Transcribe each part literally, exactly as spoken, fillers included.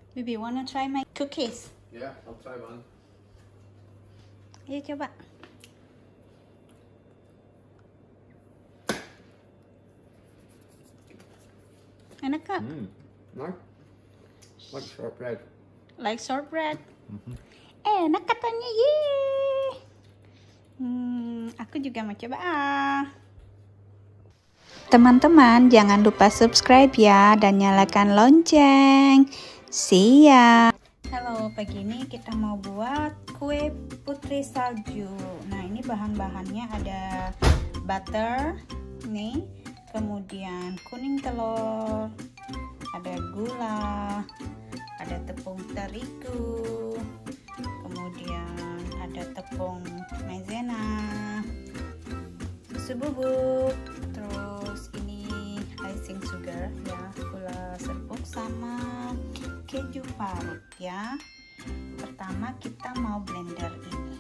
Baby, wanna try my cookies? Yeah, I'll try one. Ayo coba. Enak kak? Mm, nice. Like shortbread. Like shortbread. Mm-hmm. Enak katanya, yeay. Hmm, aku juga mau coba ah. Teman-teman, jangan lupa subscribe ya dan nyalakan lonceng. See ya. Halo, pagi ini kita mau buat kue putri salju. Nah, ini bahan-bahannya ada butter, nih, kemudian kuning telur, ada gula, ada tepung terigu, kemudian ada tepung maizena, susu bubuk, terus ini icing sugar ya, gula serbuk sama keju parut ya. Pertama kita mau blender ini.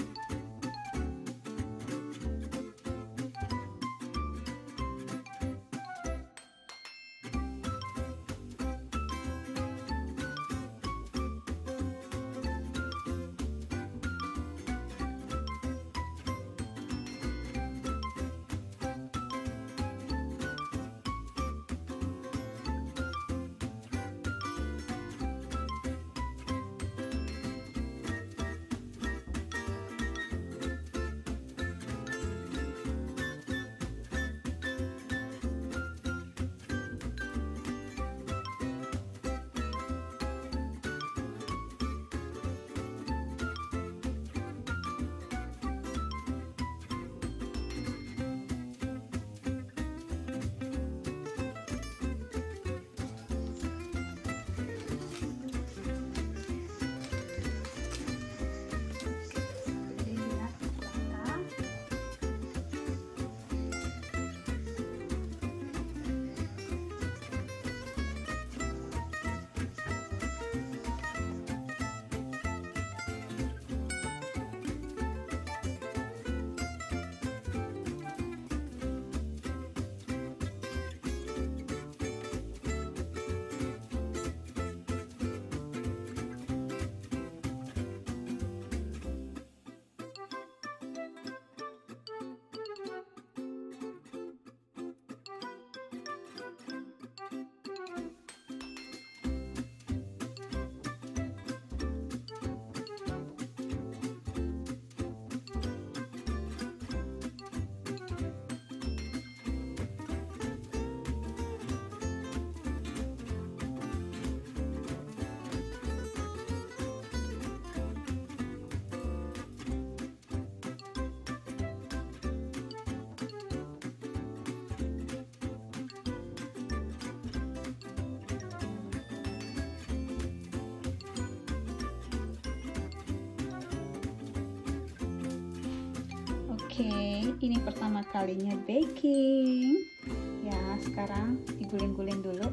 Oke, ini pertama kalinya baking. Ya, sekarang diguling-guling dulu.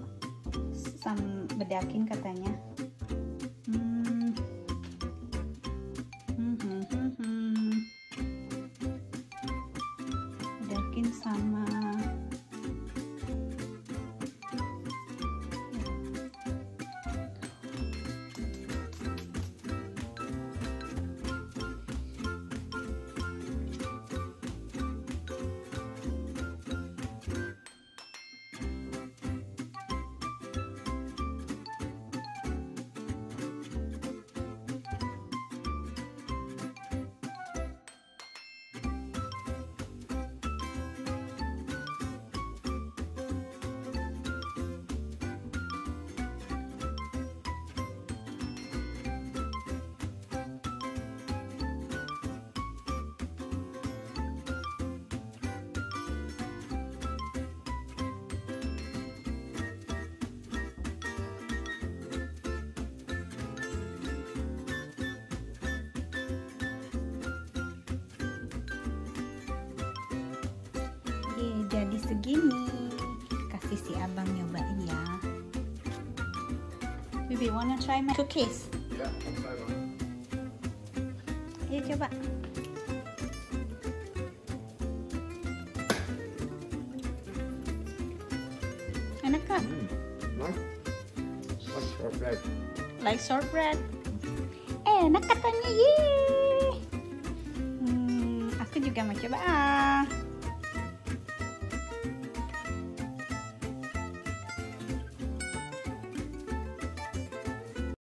Sam bedakin katanya. Hmm. Hmm, hmm, hmm, hmm. Bedakin sama jadi segini. Kasih si abang nyobain ya. Baby, wanna try my cookies? Yeah, I'll try one. Ayo coba. Enak kak? Mm, nice. Like shortbread. like shortbread. Enak katanya, yeay. Hmm, aku juga mau coba. Ah.